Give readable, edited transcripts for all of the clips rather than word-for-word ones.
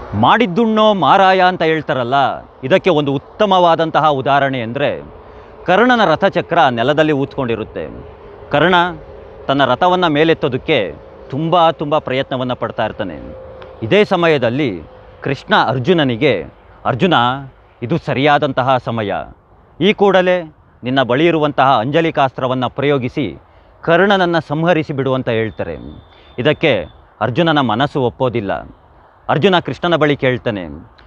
ಮಾಡಿದ್ದುಣ್ಣೋ ಮಾರಾಯ ಅಂತ ಹೇಳ್ತಾರಲ್ಲ, ಇದಕ್ಕೆ ಒಂದು ಉತ್ತಮವಾದಂತಹ ಉದಾಹರಣೆ ಅಂದರೆ ಕರ್ಣನ ರಥಚಕ್ರ ನೆಲದಲ್ಲಿ ಊದ್ಕೊಂಡಿರುತ್ತೆ. ಕರ್ಣ ತನ್ನ ರಥವನ್ನು ಮೇಲೆತ್ತೋದಕ್ಕೆ ತುಂಬ ಪ್ರಯತ್ನವನ್ನು ಪಡ್ತಾ ಇರ್ತಾನೆ. ಇದೇ ಸಮಯದಲ್ಲಿ ಕೃಷ್ಣ ಅರ್ಜುನನಿಗೆ, ಅರ್ಜುನ, ಇದು ಸರಿಯಾದಂತಹ ಸಮಯ, ಈ ಕೂಡಲೇ ನಿನ್ನ ಬಳಿ ಇರುವಂತಹ ಅಂಜಲಿಕಾಸ್ತ್ರವನ್ನು ಪ್ರಯೋಗಿಸಿ ಕರ್ಣನನ್ನು ಸಂಹರಿಸಿ ಬಿಡುವಂತ ಹೇಳ್ತಾರೆ. ಇದಕ್ಕೆ ಅರ್ಜುನನ ಮನಸ್ಸು ಒಪ್ಪೋದಿಲ್ಲ. ಅರ್ಜುನ ಕೃಷ್ಣನ ಬಳಿ ಕೇಳ್ತಾನೆ,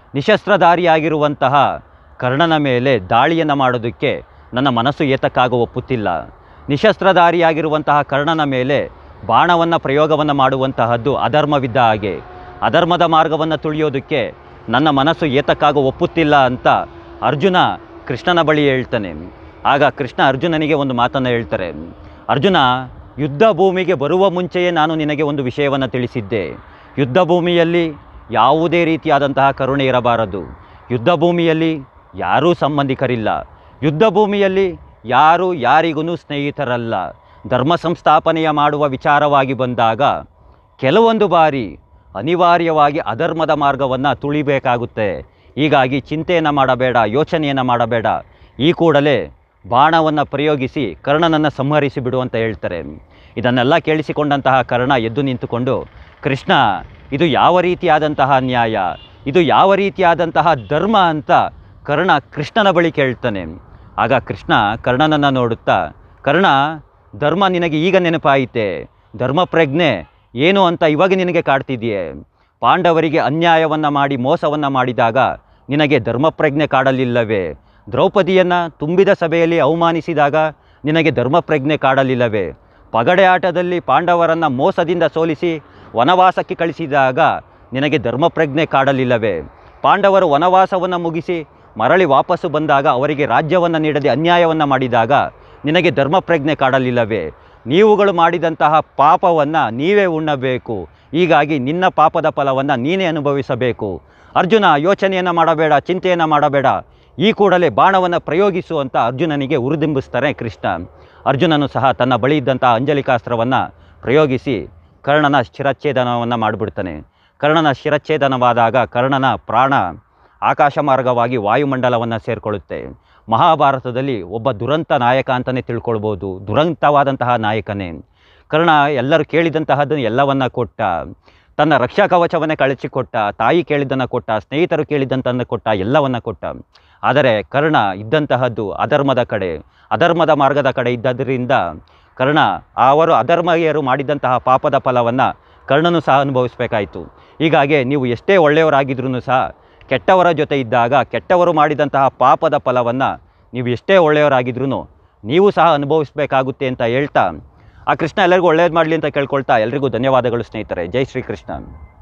ನಿಶಸ್ತ್ರಧಾರಿಯಾಗಿರುವಂತಹ ಕರ್ಣನ ಮೇಲೆ ದಾಳಿಯನ್ನು ಮಾಡೋದಕ್ಕೆ ನನ್ನ ಮನಸ್ಸು ಏತಕ್ಕಾಗ ಒಪ್ಪುತ್ತಿಲ್ಲ. ನಿಶಸ್ತ್ರಧಾರಿಯಾಗಿರುವಂತಹ ಕರ್ಣನ ಮೇಲೆ ಬಾಣವನ್ನು ಪ್ರಯೋಗವನ್ನು ಮಾಡುವಂತಹದ್ದು ಅಧರ್ಮವಿದ್ದ ಹಾಗೆ. ಅಧರ್ಮದ ಮಾರ್ಗವನ್ನು ತುಳಿಯೋದಕ್ಕೆ ನನ್ನ ಮನಸ್ಸು ಏತಕ್ಕಾಗ ಒಪ್ಪುತ್ತಿಲ್ಲ ಅಂತ ಅರ್ಜುನ ಕೃಷ್ಣನ ಬಳಿ ಹೇಳ್ತಾನೆ. ಆಗ ಕೃಷ್ಣ ಅರ್ಜುನನಿಗೆ ಒಂದು ಮಾತನ್ನು ಹೇಳ್ತಾರೆ. ಅರ್ಜುನ, ಯುದ್ಧ ಭೂಮಿಗೆ ಬರುವ ಮುಂಚೆಯೇ ನಾನು ನಿನಗೆ ಒಂದು ವಿಷಯವನ್ನು ತಿಳಿಸಿದ್ದೆ. ಯುದ್ಧ ಭೂಮಿಯಲ್ಲಿ ಯಾವುದೇ ರೀತಿಯಾದಂತಹ ಕರುಣೆ ಇರಬಾರದು. ಯುದ್ಧ ಭೂಮಿಯಲ್ಲಿ ಯಾರೂ ಸಂಬಂಧಿಕರಿಲ್ಲ. ಯುದ್ಧ ಭೂಮಿಯಲ್ಲಿ ಯಾರೂ ಯಾರಿಗೂ ಸ್ನೇಹಿತರಲ್ಲ. ಧರ್ಮ ಸಂಸ್ಥಾಪನೆಯ ಮಾಡುವ ವಿಚಾರವಾಗಿ ಬಂದಾಗ ಕೆಲವೊಂದು ಬಾರಿ ಅನಿವಾರ್ಯವಾಗಿ ಅಧರ್ಮದ ಮಾರ್ಗವನ್ನು ತುಳಿಬೇಕಾಗುತ್ತೆ. ಹೀಗಾಗಿ ಚಿಂತೆಯನ್ನು ಮಾಡಬೇಡ, ಯೋಚನೆಯನ್ನು ಮಾಡಬೇಡ, ಈ ಕೂಡಲೇ ಬಾಣವನ್ನು ಪ್ರಯೋಗಿಸಿ ಕರ್ಣನನ್ನು ಸಂಹರಿಸಿ ಬಿಡು ಅಂತ ಹೇಳ್ತಾರೆ. ಇದನ್ನೆಲ್ಲ ಕೇಳಿಸಿಕೊಂಡಂತಹ ಕರ್ಣ ಎದ್ದು ನಿಂತುಕೊಂಡು, ಕೃಷ್ಣ, ಇದು ಯಾವ ರೀತಿಯಾದಂತಹ ನ್ಯಾಯ, ಇದು ಯಾವ ರೀತಿಯಾದಂತಹ ಧರ್ಮ ಅಂತ ಕರ್ಣ ಕೃಷ್ಣನ ಬಳಿ ಕೇಳ್ತಾನೆ. ಆಗ ಕೃಷ್ಣ ಕರ್ಣನನ್ನು ನೋಡುತ್ತಾ, ಕರ್ಣ, ಧರ್ಮ ನಿನಗೆ ಈಗ ನೆನಪಾಯಿತೆ, ಧರ್ಮ ಪ್ರಜ್ಞೆ ಏನು ಅಂತ ಇವಾಗ ನಿನಗೆ ಕಾಡ್ತಿದೆಯೇ? ಪಾಂಡವರಿಗೆ ಅನ್ಯಾಯವನ್ನು ಮಾಡಿ ಮೋಸವನ್ನು ಮಾಡಿದಾಗ ನಿನಗೆ ಧರ್ಮ ಪ್ರಜ್ಞೆ ಕಾಡಲಿಲ್ಲವೇ? ದ್ರೌಪದಿಯನ್ನು ತುಂಬಿದ ಸಭೆಯಲ್ಲಿ ಅವಮಾನಿಸಿದಾಗ ನಿನಗೆ ಧರ್ಮ ಪ್ರಜ್ಞೆ ಕಾಡಲಿಲ್ಲವೇ? ಪಗಡೆ ಆಟದಲ್ಲಿ ಪಾಂಡವರನ್ನು ಮೋಸದಿಂದ ಸೋಲಿಸಿ ವನವಾಸಕ್ಕೆ ಕಳಿಸಿದಾಗ ನಿನಗೆ ಧರ್ಮ ಪ್ರಜ್ಞೆ ಕಾಡಲಿಲ್ಲವೇ? ಪಾಂಡವರು ವನವಾಸವನ್ನು ಮುಗಿಸಿ ಮರಳಿ ವಾಪಸ್ಸು ಬಂದಾಗ ಅವರಿಗೆ ರಾಜ್ಯವನ್ನು ನೀಡದೆ ಅನ್ಯಾಯವನ್ನು ಮಾಡಿದಾಗ ನಿನಗೆ ಧರ್ಮ ಪ್ರಜ್ಞೆ ಕಾಡಲಿಲ್ಲವೇ? ನೀವುಗಳು ಮಾಡಿದಂತಹ ಪಾಪವನ್ನು ನೀವೇ ಉಣ್ಣಬೇಕು. ಹೀಗಾಗಿ ನಿನ್ನ ಪಾಪದ ಫಲವನ್ನು ನೀನೇ ಅನುಭವಿಸಬೇಕು. ಅರ್ಜುನ, ಯೋಚನೆಯನ್ನು ಮಾಡಬೇಡ, ಚಿಂತೆಯನ್ನು ಮಾಡಬೇಡ, ಈ ಕೂಡಲೇ ಬಾಣವನ್ನು ಪ್ರಯೋಗಿಸು ಅಂತ ಅರ್ಜುನನಿಗೆ ಉರಿದಿಂಬಿಸ್ತಾರೆ ಕೃಷ್ಣ. ಅರ್ಜುನನು ಸಹ ತನ್ನ ಬಳಿ ಇದ್ದಂತಹ ಅಂಜಲಿಕಾಸ್ತ್ರವನ್ನು ಪ್ರಯೋಗಿಸಿ ಕರ್ಣನ ಶಿರಚ್ಛೇದನವನ್ನು ಮಾಡಿಬಿಡ್ತಾನೆ. ಕರ್ಣನ ಶಿರಚ್ಛೇದನವಾದಾಗ ಕರ್ಣನ ಪ್ರಾಣ ಆಕಾಶ ಮಾರ್ಗವಾಗಿ ವಾಯುಮಂಡಲವನ್ನು ಸೇರಿಕೊಳ್ಳುತ್ತೆ. ಮಹಾಭಾರತದಲ್ಲಿ ಒಬ್ಬ ದುರಂತ ನಾಯಕ ಅಂತಲೇ ತಿಳ್ಕೊಳ್ಬೋದು. ದುರಂತವಾದಂತಹ ನಾಯಕನೇ ಕರ್ಣ. ಎಲ್ಲರೂ ಕೇಳಿದಂತಹದ್ದನ್ನು ಎಲ್ಲವನ್ನ ಕೊಟ್ಟ, ತನ್ನ ರಕ್ಷಾ ಕವಚವನ್ನೇ ಕಳಿಸಿಕೊಟ್ಟ, ತಾಯಿ ಕೇಳಿದ್ದನ್ನು ಕೊಟ್ಟ, ಸ್ನೇಹಿತರು ಕೇಳಿದಂತನ್ನು ಕೊಟ್ಟ, ಎಲ್ಲವನ್ನ ಕೊಟ್ಟ. ಆದರೆ ಕರ್ಣ ಇದ್ದಂತಹದ್ದು ಅಧರ್ಮದ ಕಡೆ, ಅಧರ್ಮದ ಮಾರ್ಗದ ಕಡೆ ಇದ್ದದರಿಂದ ಕರ್ಣ ಅವರು ಅಧರ್ಮೀಯರು ಮಾಡಿದಂತಹ ಪಾಪದ ಫಲವನ್ನು ಕರ್ಣನು ಸಹ ಅನುಭವಿಸಬೇಕಾಯಿತು. ಹೀಗಾಗಿ ನೀವು ಎಷ್ಟೇ ಒಳ್ಳೆಯವರಾಗಿದ್ರೂ ಸಹ ಕೆಟ್ಟವರ ಜೊತೆ ಇದ್ದಾಗ ಕೆಟ್ಟವರು ಮಾಡಿದಂತಹ ಪಾಪದ ಫಲವನ್ನು ನೀವು ಎಷ್ಟೇ ಒಳ್ಳೆಯವರಾಗಿದ್ರೂ ನೀವು ಸಹ ಅನುಭವಿಸಬೇಕಾಗುತ್ತೆ ಅಂತ ಹೇಳ್ತಾ, ಆ ಕೃಷ್ಣ ಎಲ್ಲರಿಗೂ ಒಳ್ಳೇದು ಮಾಡಲಿ ಅಂತ ಕೇಳ್ಕೊಳ್ತಾ, ಎಲ್ರಿಗೂ ಧನ್ಯವಾದಗಳು ಸ್ನೇಹಿತರೆ. ಜೈ ಶ್ರೀ ಕೃಷ್ಣ.